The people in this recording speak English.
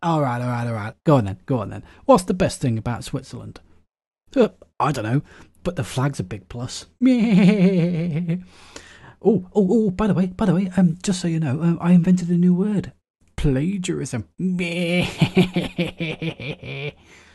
All right, all right, all right. Go on then. What's the best thing about Switzerland? I don't know, but the flag's a big plus. Oh, by the way, just so you know, I invented a new word. Plagiarism.